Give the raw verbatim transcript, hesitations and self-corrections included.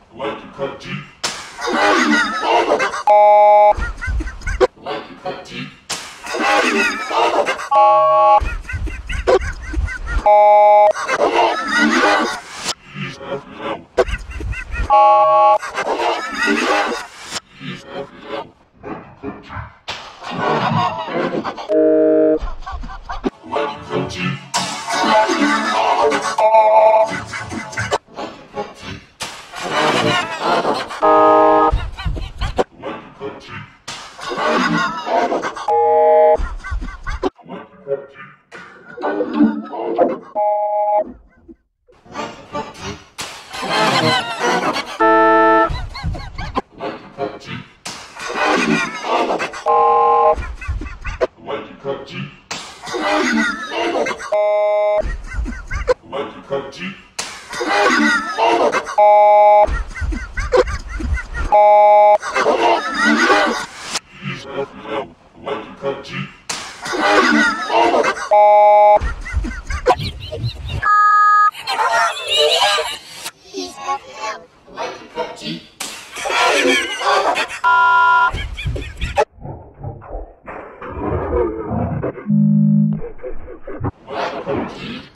Like you cut deep. Like you cut deep. He's F L. He's F L. Like you cut deep. Like you cut deep. Like you cut deep. He's F L. Like you cut deep. He's F L. Like you cut deep. Like you cut deep.